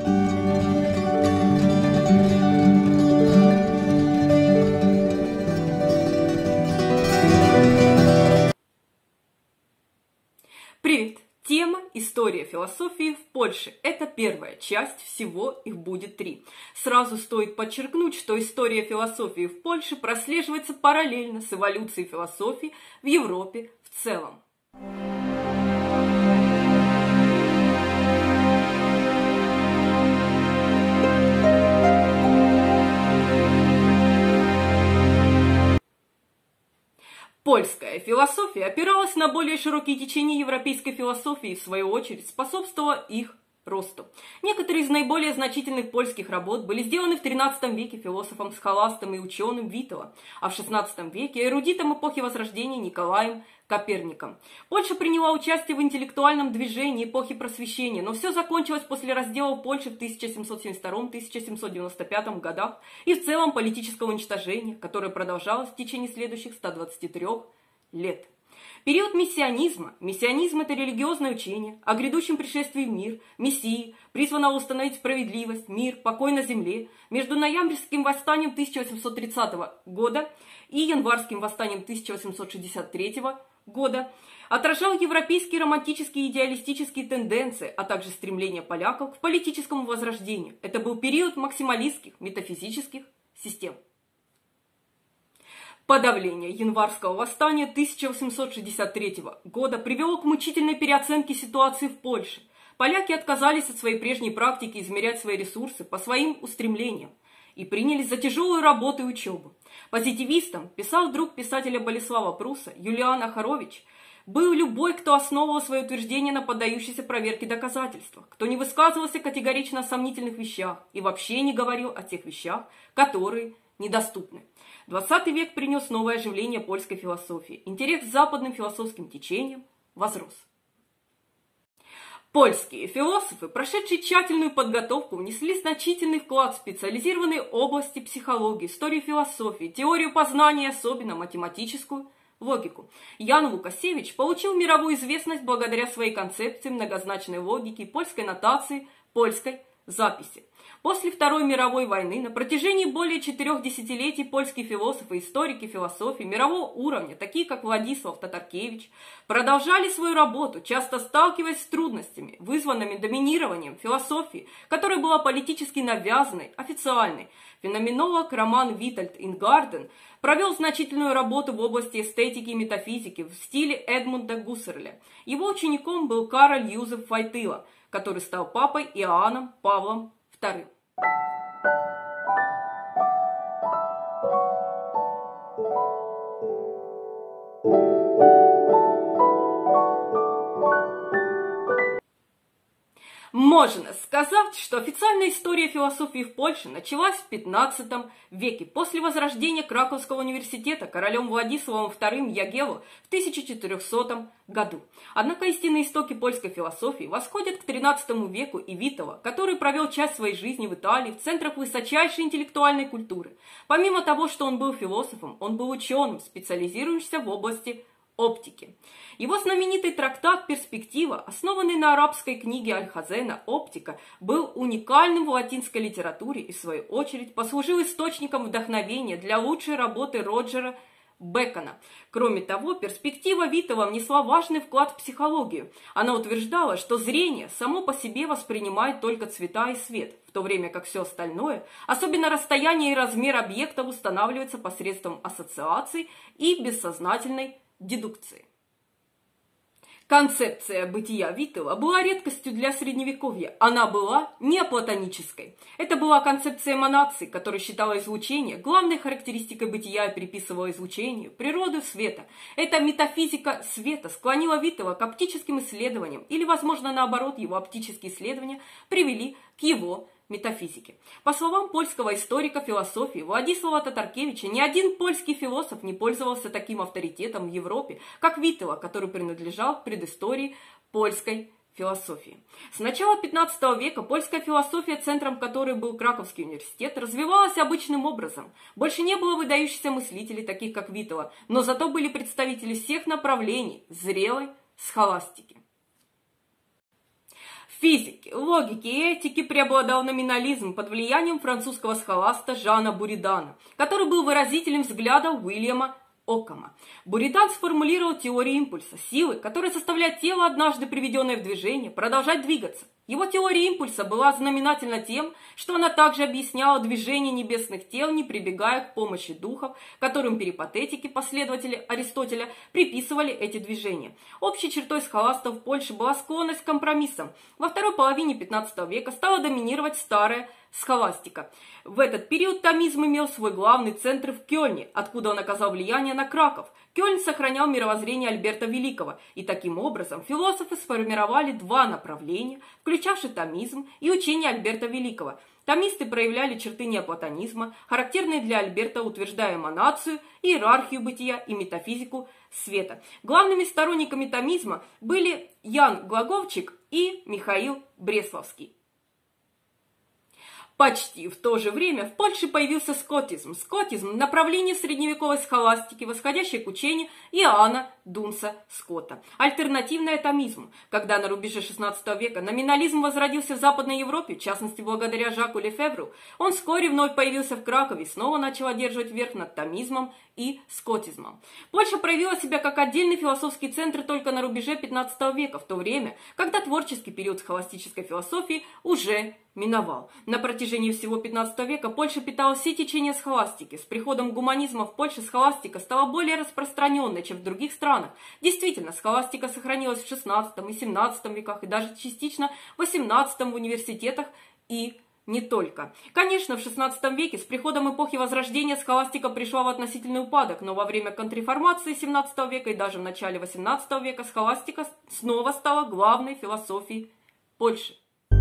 Привет! Тема «История философии в Польше». Это первая часть, всего их будет 3. Сразу стоит подчеркнуть, что история философии в Польше прослеживается параллельно с эволюцией философии в Европе в целом. Польская философия опиралась на более широкие течения европейской философии и, в свою очередь, способствовала их росту. Некоторые из наиболее значительных польских работ были сделаны в XIII веке философом-схоластом и ученым Витова, а в XVI веке эрудитом эпохи Возрождения Николаем Коперником. Польша приняла участие в интеллектуальном движении эпохи Просвещения, но все закончилось после раздела Польши в 1772-1795 годах и в целом политического уничтожения, которое продолжалось в течение следующих 123 лет. Период мессианизма. Мессианизм – это религиозное учение о грядущем пришествии в мир, мессии, призванного установить справедливость, мир, покой на земле. Между ноябрьским восстанием 1830 года и январским восстанием 1863 года отражал европейские романтические и идеалистические тенденции, а также стремление поляков к политическому возрождению. Это был период максималистских метафизических систем. Подавление январского восстания 1863 года привело к мучительной переоценке ситуации в Польше. Поляки отказались от своей прежней практики измерять свои ресурсы по своим устремлениям и принялись за тяжелую работу и учебу. Позитивистом, писал друг писателя Болеслава Пруса, Юлиан Ахарович, был любой, кто основывал свое утверждение на поддающейся проверке доказательствах, кто не высказывался категорично о сомнительных вещах и вообще не говорил о тех вещах, которые недоступны. 20 век принес новое оживление польской философии. Интерес к западным философским течениям возрос. Польские философы, прошедшие тщательную подготовку, внесли значительный вклад в специализированные области психологии, истории философии, теорию познания, особенно математическую логику. Ян Лукасевич получил мировую известность благодаря своей концепции многозначной логики и польской нотации, польской записи. После Второй мировой войны на протяжении более 4 десятилетий польские философы и историки философии мирового уровня, такие как Владислав Татаркевич, продолжали свою работу, часто сталкиваясь с трудностями, вызванными доминированием философии, которая была политически навязанной, официальной. Феноменолог Роман Витальд Ингарден провел значительную работу в области эстетики и метафизики в стиле Эдмунда Гуссерля. Его учеником был Кароль Юзеф Войтыла, который стал папой Иоанном Павлом II. Можно сказать, что официальная история философии в Польше началась в XV веке, после возрождения Краковского университета королем Владиславом II Ягелло в 1400 году. Однако истинные истоки польской философии восходят к XIII веку и Витова, который провел часть своей жизни в Италии, в центрах высочайшей интеллектуальной культуры. Помимо того, что он был философом, он был ученым, специализирующимся в области оптики. Его знаменитый трактат «Перспектива», основанный на арабской книге Аль-Хазена «Оптика», был уникальным в латинской литературе и, в свою очередь, послужил источником вдохновения для лучшей работы Роджера Бекона. Кроме того, «Перспектива» Витова внесла важный вклад в психологию. Она утверждала, что зрение само по себе воспринимает только цвета и свет, в то время как все остальное, особенно расстояние и размер объектов, устанавливается посредством ассоциаций и бессознательной дедукции. Концепция бытия Витова была редкостью для Средневековья. Она была неоплатонической. Это была концепция эманации, которая считала излучение главной характеристикой бытия и приписывала излучению природу света. Эта метафизика света склонила Витова к оптическим исследованиям, или, возможно, наоборот, его оптические исследования привели к его метафизики. По словам польского историка философии Владислава Татаркевича, ни один польский философ не пользовался таким авторитетом в Европе, как Витова, который принадлежал к предыстории польской философии. С начала XV века польская философия, центром которой был Краковский университет, развивалась обычным образом. Больше не было выдающихся мыслителей, таких как Витова, но зато были представители всех направлений зрелой схоластики. В физике, логике и этике преобладал номинализм под влиянием французского схоласта Жана Буридана, который был выразителем взгляда Уильяма Оккама. Буридан сформулировал теорию импульса, силы, которая заставляет тело, однажды приведенное в движение, продолжать двигаться. Его теория импульса была знаменательна тем, что она также объясняла движение небесных тел, не прибегая к помощи духов, которым перипатетики, последователи Аристотеля, приписывали эти движения. Общей чертой схоластов в Польше была склонность к компромиссам. Во второй половине XV века стала доминировать старая схоластика. В этот период томизм имел свой главный центр в Кёльне, откуда он оказал влияние на Краков. Кёльн сохранял мировоззрение Альберта Великого, и таким образом философы сформировали два направления, включавшие томизм и учение Альберта Великого. Томисты проявляли черты неоплатонизма, характерные для Альберта, утверждая эманацию, иерархию бытия и метафизику света. Главными сторонниками томизма были Ян Глаговчик и Михаил Бресловский. Почти в то же время в Польше появился скотизм. Скотизм – направление средневековой схоластики, восходящее к учению Иоанна Дунса Скотта. Альтернативное томизму, когда на рубеже XVI века номинализм возродился в Западной Европе, в частности благодаря Жаку Лефевру, он вскоре вновь появился в Кракове и снова начал одерживать верх над томизмом и скотизмом. Польша проявила себя как отдельный философский центр только на рубеже XV века, в то время, когда творческий период схоластической философии уже миновал. На протяжении всего XV века Польша питала все течения схоластики. С приходом гуманизма в Польше схоластика стала более распространенной, чем в других странах. Действительно, схоластика сохранилась в XVI и XVII веках и даже частично в XVIII в университетах и не только. Конечно, в XVI веке с приходом эпохи Возрождения схоластика пришла в относительный упадок, но во время контрреформации XVII века и даже в начале XVIII века схоластика снова стала главной философией Польши.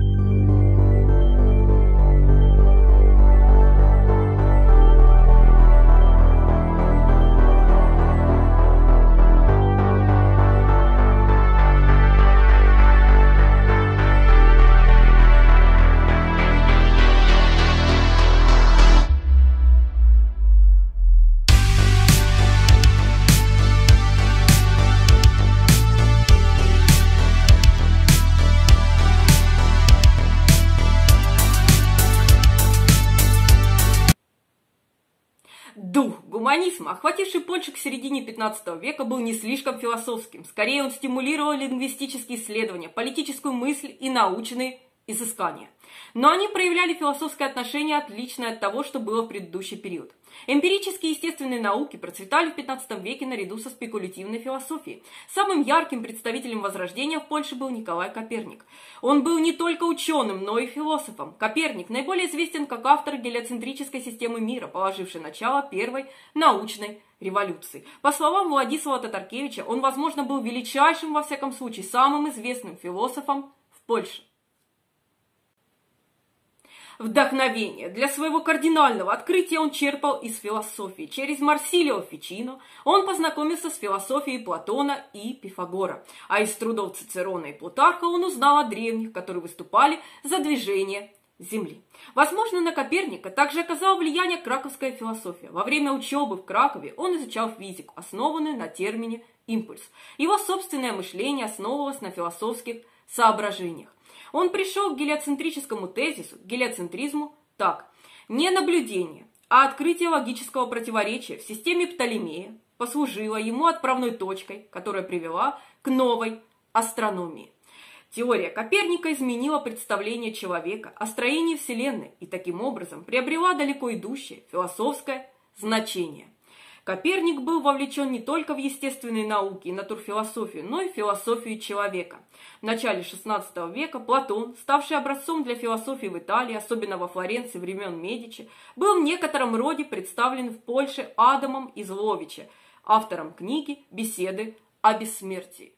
Дух гуманизма, охвативший Польшу к середине XV века, был не слишком философским. Скорее, он стимулировал лингвистические исследования, политическую мысль и научные изыскания. Но они проявляли философское отношение, отличное от того, что было в предыдущий период. Эмпирические и естественные науки процветали в XV веке наряду со спекулятивной философией. Самым ярким представителем Возрождения в Польше был Николай Коперник. Он был не только ученым, но и философом. Коперник наиболее известен как автор гелиоцентрической системы мира, положивший начало первой научной революции. По словам Владислава Татаркевича, он, возможно, был величайшим, во всяком случае, самым известным философом в Польше. Вдохновение для своего кардинального открытия он черпал из философии. Через Марсилио Фичино он познакомился с философией Платона и Пифагора, а из трудов Цицерона и Плутарха он узнал о древних, которые выступали за движение Земли. Возможно, на Коперника также оказала влияние краковская философия. Во время учебы в Кракове он изучал физику, основанную на термине «импульс». Его собственное мышление основывалось на философских соображениях. Он пришел к гелиоцентрическому тезису, к гелиоцентризму так. Не наблюдение, а открытие логического противоречия в системе Птолемея послужило ему отправной точкой, которая привела к новой астрономии. Теория Коперника изменила представление человека о строении Вселенной и таким образом приобрела далеко идущее философское значение. Коперник был вовлечен не только в естественные науки и натурфилософию, но и в философию человека. В начале XVI века Платон, ставший образцом для философии в Италии, особенно во Флоренции времен Медичи, был в некотором роде представлен в Польше Адамом из Ловича, автором книги «Беседы о бессмертии».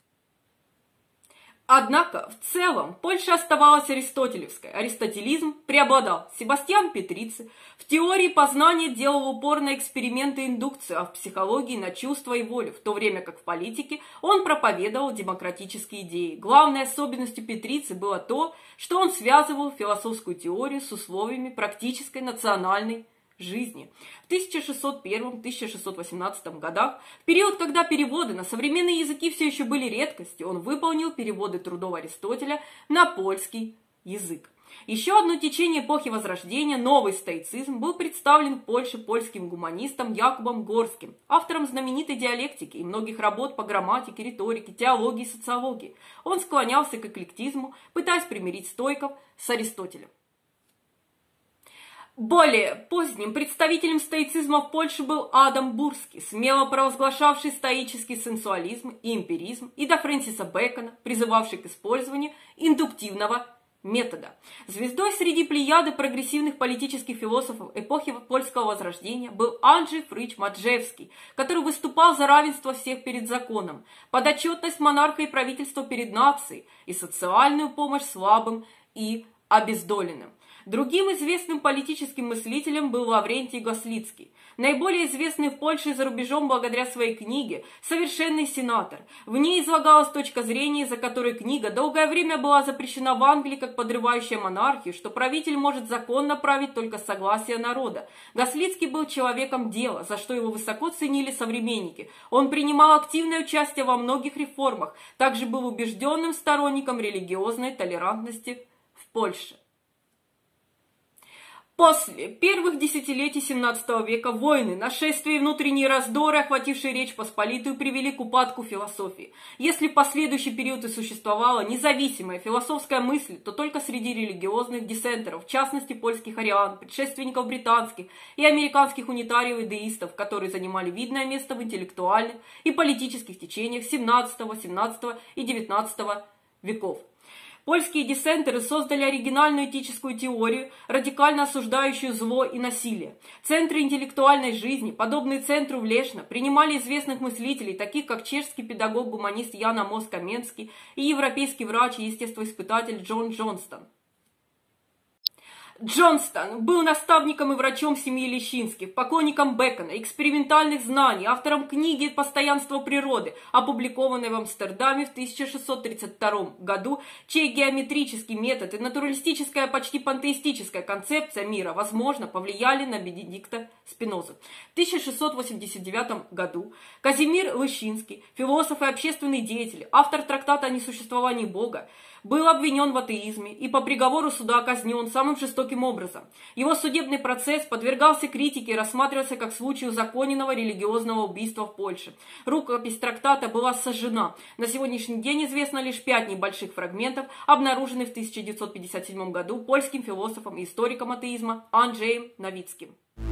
Однако, в целом, Польша оставалась аристотелевской. Аристотелизм преобладал. Себастьян Петрици в теории познания делал упор на эксперименты индукции, а в психологии на чувства и волю, в то время как в политике он проповедовал демократические идеи. Главной особенностью Петрици было то, что он связывал философскую теорию с условиями практической национальной жизни. В 1601-1618 годах, в период, когда переводы на современные языки все еще были редкостью, он выполнил переводы трудов Аристотеля на польский язык. Еще одно течение эпохи Возрождения, новый стоицизм, был представлен в Польше польским гуманистом Якубом Горским, автором знаменитой диалектики и многих работ по грамматике, риторике, теологии и социологии. Он склонялся к эклектизму, пытаясь примирить стоиков с Аристотелем. Более поздним представителем стоицизма в Польше был Адам Бурский, смело провозглашавший стоический сенсуализм и эмпиризм, и до Фрэнсиса Бэкона, призывавший к использованию индуктивного метода. Звездой среди плеяды прогрессивных политических философов эпохи Польского Возрождения был Анджей Фрич Маджевский, который выступал за равенство всех перед законом, подотчетность монарха и правительства перед нацией и социальную помощь слабым и обездоленным. Другим известным политическим мыслителем был Лаврентий Гослицкий, наиболее известный в Польше и за рубежом благодаря своей книге «Совершенный сенатор». В ней излагалась точка зрения, за которой книга долгое время была запрещена в Англии как подрывающая монархию, что правитель может законно править только с согласия народа. Гослицкий был человеком дела, за что его высоко ценили современники. Он принимал активное участие во многих реформах, также был убежденным сторонником религиозной толерантности в Польше. После первых десятилетий XVII века войны, нашествия и внутренние раздоры, охватившие Речь Посполитую, привели к упадку философии. Если в последующий период и существовала независимая философская мысль, то только среди религиозных диссентеров, в частности польских ариан, предшественников британских и американских унитариев-деистов, которые занимали видное место в интеллектуальных и политических течениях XVII, XVIII и XIX веков. Польские диссентеры создали оригинальную этическую теорию, радикально осуждающую зло и насилие. Центры интеллектуальной жизни, подобные центру в Лешно, принимали известных мыслителей, таких как чешский педагог-гуманист Ян Амос Каменский и европейский врач и естествоиспытатель Джон Джонстон. Джонстон был наставником и врачом семьи Лещинских, поклонником Бэкона, экспериментальных знаний, автором книги «Постоянство природы», опубликованной в Амстердаме в 1632 году, чей геометрический метод и натуралистическая, почти пантеистическая концепция мира, возможно, повлияли на Бенедикта Спинозу. В 1689 году Казимир Лещинский, философ и общественный деятель, автор трактата о несуществовании Бога, был обвинен в атеизме и по приговору суда казнен самым жестоким образом. Его судебный процесс подвергался критике и рассматривался как случай узаконенного религиозного убийства в Польше. Рукопись трактата была сожжена. На сегодняшний день известно лишь 5 небольших фрагментов, обнаруженных в 1957 году польским философом и историком атеизма Анджеем Новицким.